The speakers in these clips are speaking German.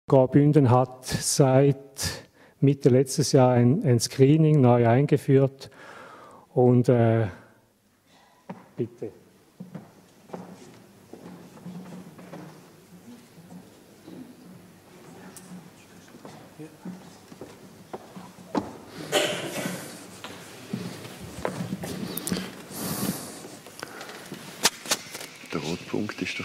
Graubünden hat seit Mitte letztes Jahr ein Screening neu eingeführt und bitte. Der Rotpunkt ist doch.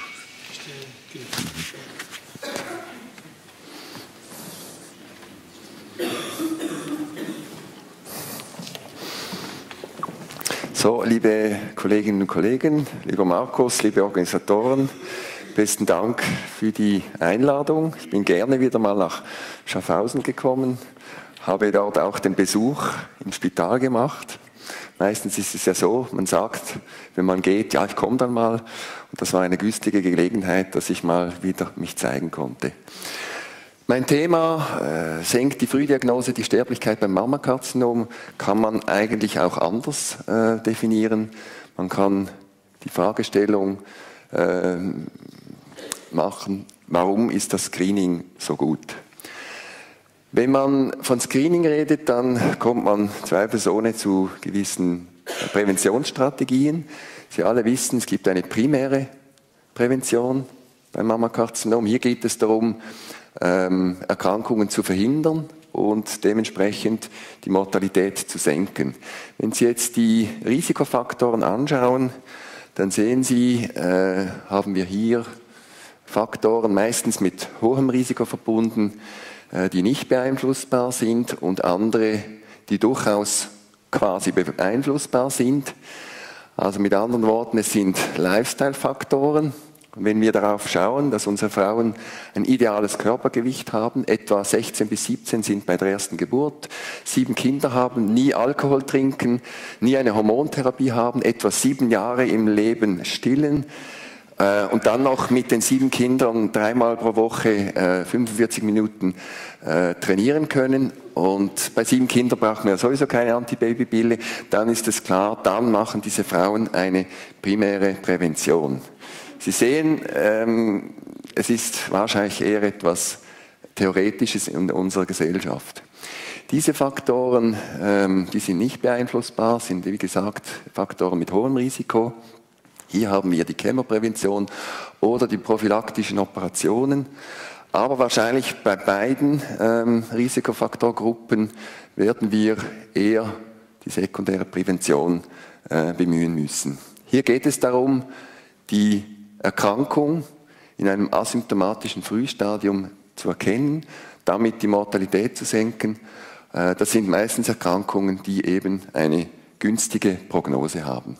So, liebe Kolleginnen und Kollegen, lieber Markus, liebe Organisatoren, besten Dank für die Einladung. Ich bin gerne wieder mal nach Schaffhausen gekommen, habe dort auch den Besuch im Spital gemacht. Meistens ist es ja so, man sagt, wenn man geht, ja, ich komme dann mal. Und das war eine günstige Gelegenheit, dass ich mal wieder mich zeigen konnte. Mein Thema, senkt die Frühdiagnose die Sterblichkeit beim Mammakarzinom, kann man eigentlich auch anders definieren. Man kann die Fragestellung machen, warum ist das Screening so gut? Wenn man von Screening redet, dann kommt man zweifelsohne zu gewissen Präventionsstrategien. Sie alle wissen, es gibt eine primäre Prävention beim Mammakarzinom. Hier geht es darum, Erkrankungen zu verhindern und dementsprechend die Mortalität zu senken. Wenn Sie jetzt die Risikofaktoren anschauen, dann sehen Sie, haben wir hier Faktoren meistens mit hohem Risiko verbunden, die nicht beeinflussbar sind und andere, die durchaus quasi beeinflussbar sind. Also mit anderen Worten, es sind Lifestyle-Faktoren. Und wenn wir darauf schauen, dass unsere Frauen ein ideales Körpergewicht haben, etwa 16 bis 17 sind bei der ersten Geburt, 7 Kinder haben, nie Alkohol trinken, nie eine Hormontherapie haben, etwa 7 Jahre im Leben stillen und dann noch mit den 7 Kindern 3-mal pro Woche 45 Minuten trainieren können. Und bei 7 Kindern braucht man ja sowieso keine Antibabypille, dann ist es klar, dann machen diese Frauen eine primäre Prävention. Sie sehen, es ist wahrscheinlich eher etwas Theoretisches in unserer Gesellschaft. Diese Faktoren, die sind nicht beeinflussbar, sind wie gesagt Faktoren mit hohem Risiko. Hier haben wir die Chemoprävention oder die prophylaktischen Operationen. Aber wahrscheinlich bei beiden Risikofaktorgruppen werden wir eher die sekundäre Prävention bemühen müssen. Hier geht es darum, die Erkrankung in einem asymptomatischen Frühstadium zu erkennen, damit die Mortalität zu senken. Das sind meistens Erkrankungen, die eben eine günstige Prognose haben.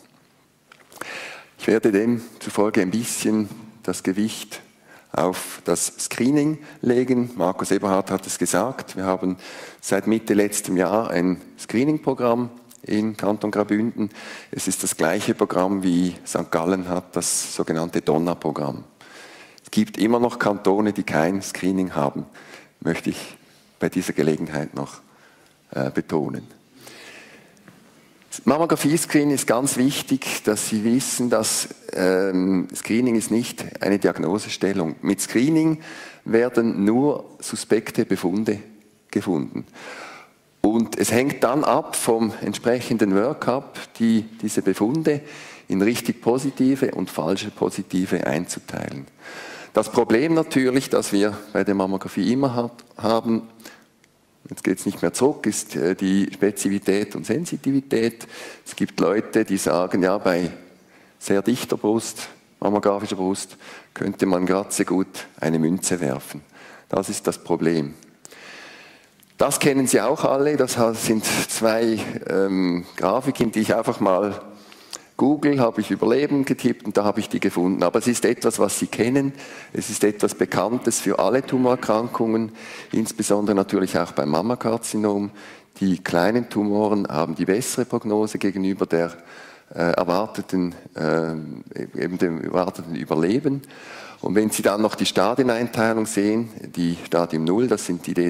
Ich werde demzufolge ein bisschen das Gewicht auf das Screening legen. Markus Eberhard hat es gesagt, wir haben seit Mitte letztem Jahr ein Screening-Programm im Kanton Graubünden. Es ist das gleiche Programm wie St. Gallen hat, das sogenannte Donna-Programm. Es gibt immer noch Kantone, die kein Screening haben, möchte ich bei dieser Gelegenheit noch betonen. Mammographie-Screening ist ganz wichtig, dass Sie wissen, dass Screening ist nicht eine Diagnosestellung. Mit Screening werden nur suspekte Befunde gefunden. Und es hängt dann ab vom entsprechenden Workup, diese Befunde in richtig positive und falsche positive einzuteilen. Das Problem natürlich, das wir bei der Mammographie immer haben, jetzt geht es nicht mehr zurück, ist die Spezifität und Sensitivität. Es gibt Leute, die sagen, ja, bei sehr dichter Brust, mammografischer Brust, könnte man gerade sehr gut eine Münze werfen. Das ist das Problem. Das kennen Sie auch alle, das sind 2 Grafiken, die ich einfach mal google, habe ich Überleben getippt und da habe ich die gefunden. Aber es ist etwas, was Sie kennen, es ist etwas Bekanntes für alle Tumorerkrankungen, insbesondere natürlich auch beim Mammakarzinom. Die kleinen Tumoren haben die bessere Prognose gegenüber der erwarteten Überleben. Und wenn Sie dann noch die Stadieneinteilung sehen, die Stadium 0, das sind die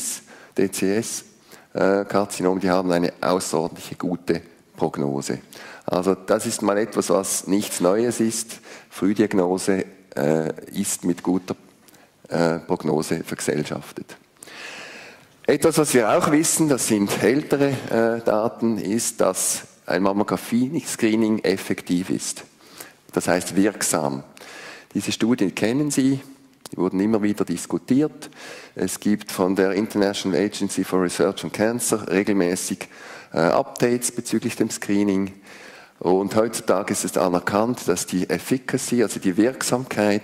DCS-Karzinome, die haben eine außerordentlich gute Prognose. Also das ist mal etwas, was nichts Neues ist. Frühdiagnose ist mit guter Prognose vergesellschaftet. Etwas, was wir auch wissen, das sind ältere Daten, ist, dass ein Mammographie-Screening effektiv ist. Das heißt wirksam. Diese Studien kennen Sie, die wurden immer wieder diskutiert. Es gibt von der International Agency for Research on Cancer regelmäßig Updates bezüglich dem Screening. Und heutzutage ist es anerkannt, dass die Efficacy, also die Wirksamkeit,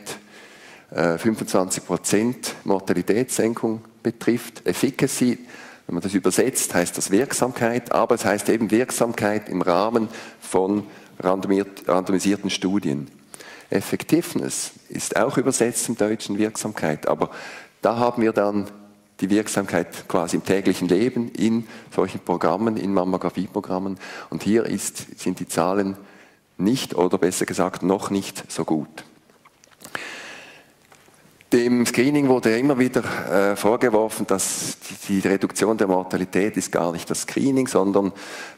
25% Mortalitätssenkung betrifft. Efficacy, wenn man das übersetzt, heißt das Wirksamkeit, aber es heißt eben Wirksamkeit im Rahmen von randomisierten Studien. Effectiveness ist auch übersetzt im Deutschen Wirksamkeit, aber da haben wir dann die Wirksamkeit quasi im täglichen Leben in solchen Programmen, in Mammographieprogrammen. Und hier sind die Zahlen nicht, oder besser gesagt, noch nicht so gut. Dem Screening wurde immer wieder vorgeworfen, dass die Reduktion der Mortalität ist gar nicht das Screening, sondern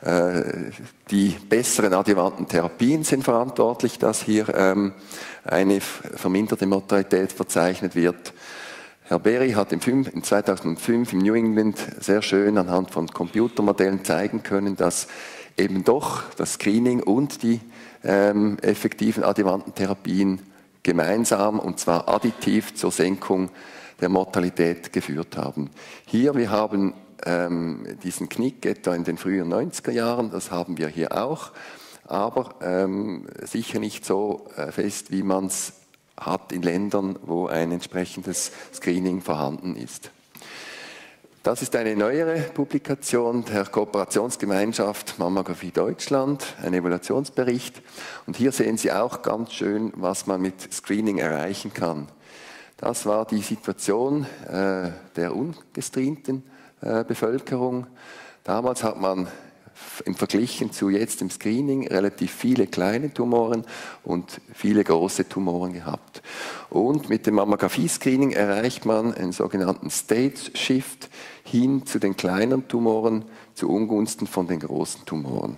die besseren adjuvanten Therapien sind verantwortlich, dass hier eine verminderte Mortalität verzeichnet wird. Herr Berry hat 2005 im New England sehr schön anhand von Computermodellen zeigen können, dass eben doch das Screening und die effektiven adjuvanten Therapien gemeinsam, und zwar additiv zur Senkung der Mortalität geführt haben. Hier, wir haben diesen Knick etwa in den frühen 90er Jahren, das haben wir hier auch, aber sicher nicht so fest, wie man es hat in Ländern, wo ein entsprechendes Screening vorhanden ist. Das ist eine neuere Publikation der Kooperationsgemeinschaft Mammographie Deutschland, ein Evaluationsbericht. Und hier sehen Sie auch ganz schön, was man mit Screening erreichen kann. Das war die Situation der ungescreenten Bevölkerung. Damals hat man im Vergleich zu jetzt im Screening relativ viele kleine Tumoren und viele große Tumoren gehabt. Und mit dem Mammographie-Screening erreicht man einen sogenannten Stage-Shift hin zu den kleinen Tumoren zu Ungunsten von den großen Tumoren.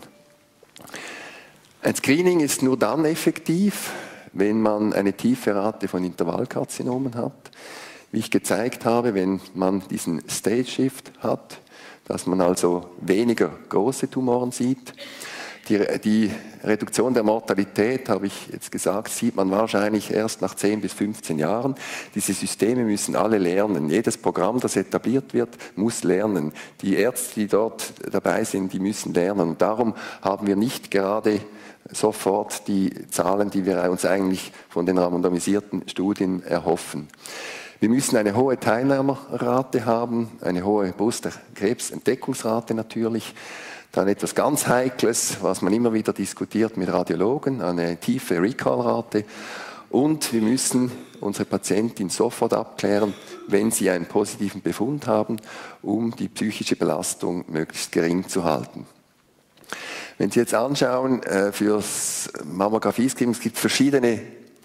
Ein Screening ist nur dann effektiv, wenn man eine tiefe Rate von Intervallkarzinomen hat. Wie ich gezeigt habe, wenn man diesen Stage-Shift hat, dass man also weniger große Tumoren sieht. Die Reduktion der Mortalität, habe ich jetzt gesagt, sieht man wahrscheinlich erst nach 10 bis 15 Jahren. Diese Systeme müssen alle lernen. Jedes Programm, das etabliert wird, muss lernen. Die Ärzte, die dort dabei sind, die müssen lernen. Und darum haben wir nicht gerade sofort die Zahlen, die wir uns eigentlich von den randomisierten Studien erhoffen. Wir müssen eine hohe Teilnehmerrate haben, eine hohe Brustkrebsentdeckungsrate natürlich. Dann etwas ganz Heikles, was man immer wieder diskutiert mit Radiologen, eine tiefe Recall-Rate. Und wir müssen unsere Patientin sofort abklären, wenn sie einen positiven Befund haben, um die psychische Belastung möglichst gering zu halten. Wenn Sie jetzt anschauen, fürs Mammographie-Screening, es gibt verschiedene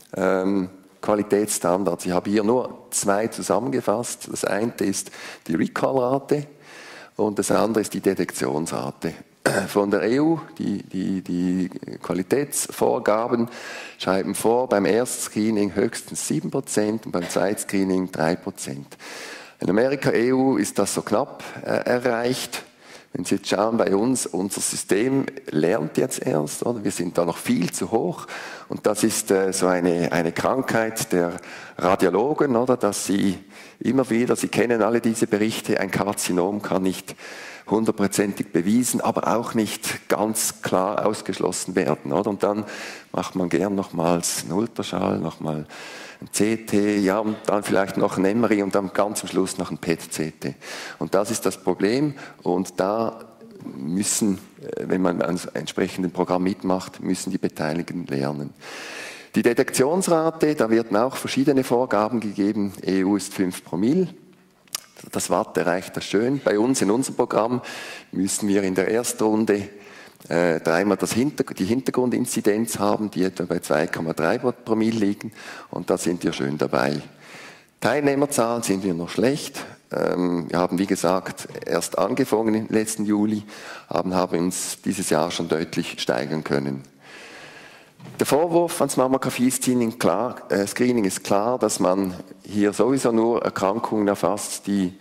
Qualitätsstandards. Ich habe hier nur 2 zusammengefasst. Das eine ist die Recall-Rate und das andere ist die Detektionsrate. Von der EU, die Qualitätsvorgaben schreiben vor, beim Erstscreening höchstens 7% und beim Zweitscreening 3%. In Amerika, EU, ist das so knapp erreicht. Wenn Sie jetzt schauen, bei uns, unser System lernt jetzt erst, oder? Wir sind da noch viel zu hoch. Und das ist so eine Krankheit der Radiologen, oder? Dass sie immer wieder, Sie kennen alle diese Berichte, ein Karzinom kann nicht 100%ig bewiesen, aber auch nicht ganz klar ausgeschlossen werden, oder? Und dann macht man gern nochmals einen Ultraschall, nochmal ein CT, ja, und dann vielleicht noch ein MRI und dann ganz am Schluss noch ein PET-CT. Und das ist das Problem. Und da müssen, wenn man ein entsprechendes Programm mitmacht, müssen die Beteiligten lernen. Die Detektionsrate, da werden auch verschiedene Vorgaben gegeben. EU ist 5 Promille. Das Watt erreicht das schön. Bei uns in unserem Programm müssen wir in der Erstrunde dreimal die Hintergrundinzidenz haben, die etwa bei 2,3 Promille liegen, und da sind wir schön dabei. Teilnehmerzahlen sind wir noch schlecht. Wir haben, wie gesagt, erst angefangen im letzten Juli, haben uns dieses Jahr schon deutlich steigern können. Der Vorwurf ans Mammographie-Screening ist klar, dass man hier sowieso nur Erkrankungen erfasst, die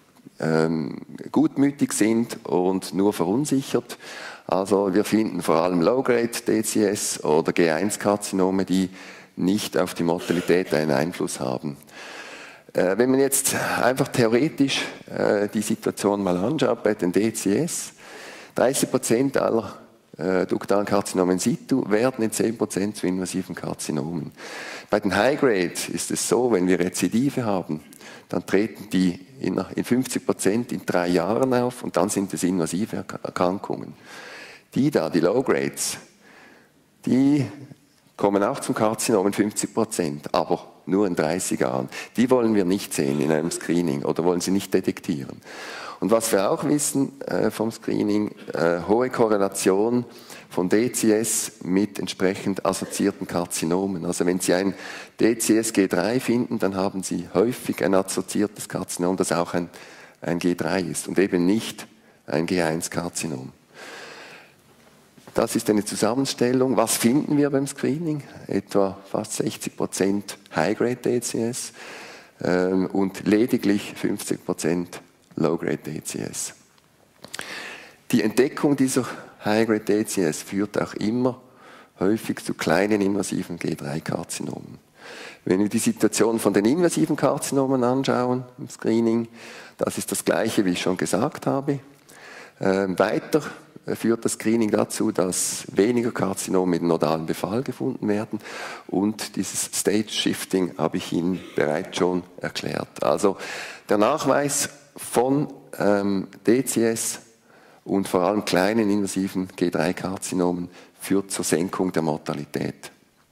gutmütig sind und nur verunsichert. Also wir finden vor allem Low-Grade DCS oder G1-Karzinome, die nicht auf die Mortalität einen Einfluss haben. Wenn man jetzt einfach theoretisch die Situation mal anschaut bei den DCS, 30% aller duktalen Karzinomen in situ werden in 10% zu invasiven Karzinomen. Bei den High-Grade ist es so, wenn wir Rezidive haben, dann treten die in 50% in 3 Jahren auf und dann sind es invasive Erkrankungen. Die Low-Grades, die kommen auch zum Karzinom in 50%, aber nur in 30 Jahren. Die wollen wir nicht sehen in einem Screening oder wollen sie nicht detektieren. Und was wir auch wissen vom Screening, hohe Korrelation von DCS mit entsprechend assoziierten Karzinomen. Also wenn Sie ein DCS G3 finden, dann haben Sie häufig ein assoziiertes Karzinom, das auch ein G3 ist und eben nicht ein G1-Karzinom. Das ist eine Zusammenstellung. Was finden wir beim Screening? Etwa fast 60% High-Grade DCS und lediglich 50% Low-Grade DCS. Die Entdeckung dieser High-Grade DCS führt auch immer häufig zu kleinen invasiven G3-Karzinomen. Wenn wir die Situation von den invasiven Karzinomen anschauen im Screening, das ist das Gleiche, wie ich schon gesagt habe. Weiter führt das Screening dazu, dass weniger Karzinome mit nodalen Befall gefunden werden und dieses Stage Shifting habe ich Ihnen bereits schon erklärt. Also der Nachweis von DCS und vor allem kleinen invasiven G3-Karzinomen führt zur Senkung der Mortalität.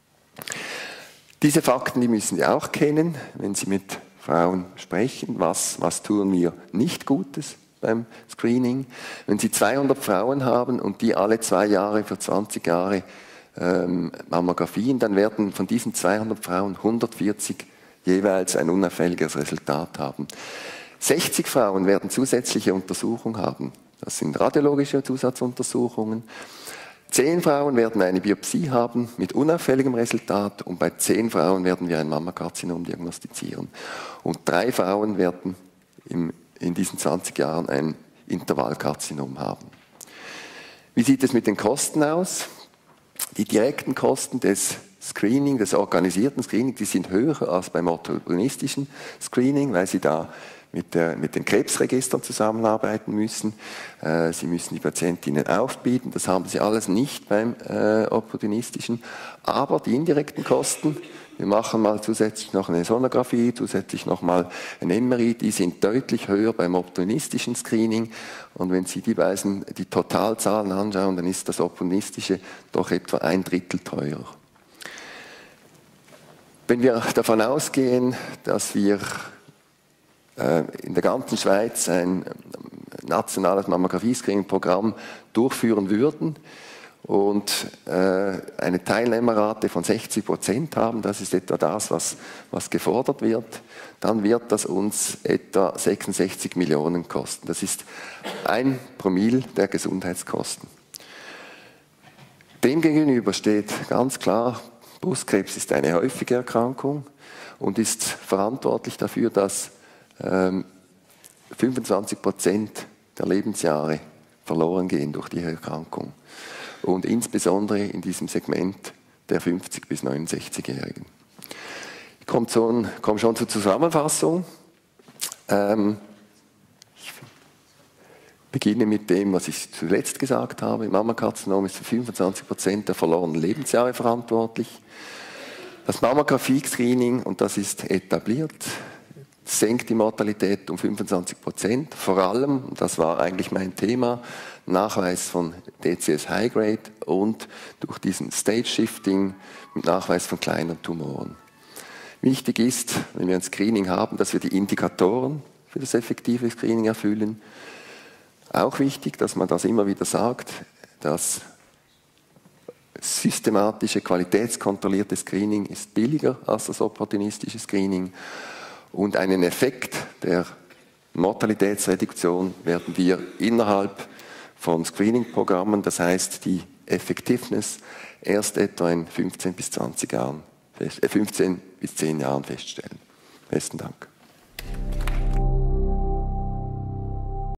Diese Fakten, die müssen Sie auch kennen, wenn Sie mit Frauen sprechen. Was tun wir nicht Gutes beim Screening? Wenn Sie 200 Frauen haben und die alle 2 Jahre für 20 Jahre Mammographien, dann werden von diesen 200 Frauen 140 jeweils ein unauffälliges Resultat haben. 60 Frauen werden zusätzliche Untersuchungen haben. Das sind radiologische Zusatzuntersuchungen. 10 Frauen werden eine Biopsie haben mit unauffälligem Resultat und bei 10 Frauen werden wir ein Mammakarzinom diagnostizieren. Und 3 Frauen werden in diesen 20 Jahren ein Intervallkarzinom haben. Wie sieht es mit den Kosten aus? Die direkten Kosten des Screening, des organisierten Screening, die sind höher als beim opportunistischen Screening, weil Sie da mit den Krebsregistern zusammenarbeiten müssen. Sie müssen die Patientinnen aufbieten. Das haben Sie alles nicht beim opportunistischen. Aber die indirekten Kosten, wir machen mal zusätzlich noch eine Sonographie, zusätzlich noch mal ein MRI, die sind deutlich höher beim opportunistischen Screening. Und wenn Sie die Totalzahlen anschauen, dann ist das opportunistische doch etwa 1/3 teurer. Wenn wir davon ausgehen, dass wir in der ganzen Schweiz ein nationales Mammographie-Screening-Programm durchführen würden und eine Teilnehmerrate von 60% haben, das ist etwa das, was gefordert wird, dann wird das uns etwa 66 Millionen kosten. Das ist 1 Promille der Gesundheitskosten. Demgegenüber steht ganz klar, Brustkrebs ist eine häufige Erkrankung und ist verantwortlich dafür, dass 25% der Lebensjahre verloren gehen durch die Erkrankung. Und insbesondere in diesem Segment der 50- bis 69-Jährigen. Ich komme schon zur Zusammenfassung. Ich beginne mit dem, was ich zuletzt gesagt habe. Mammakarzinom ist für 25% der verlorenen Lebensjahre verantwortlich. Das Mammographie-Screening, und das ist etabliert, senkt die Mortalität um 25%. Vor allem, das war eigentlich mein Thema, Nachweis von DCS High Grade und durch diesen Stage Shifting mit Nachweis von kleinen Tumoren. Wichtig ist, wenn wir ein Screening haben, dass wir die Indikatoren für das effektive Screening erfüllen. Auch wichtig, dass man das immer wieder sagt, dass systematische, qualitätskontrollierte Screening ist billiger als das opportunistische Screening. Und einen Effekt der Mortalitätsreduktion werden wir innerhalb von Screening-Programmen, das heißt die Effectiveness, erst etwa in 15 bis 10 Jahren feststellen. Besten Dank.